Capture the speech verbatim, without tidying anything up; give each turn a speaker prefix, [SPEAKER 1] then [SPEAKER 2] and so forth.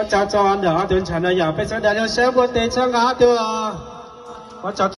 [SPEAKER 1] 找找完了，阿顿产了呀，被这两条小我得唱阿顿啊，我找。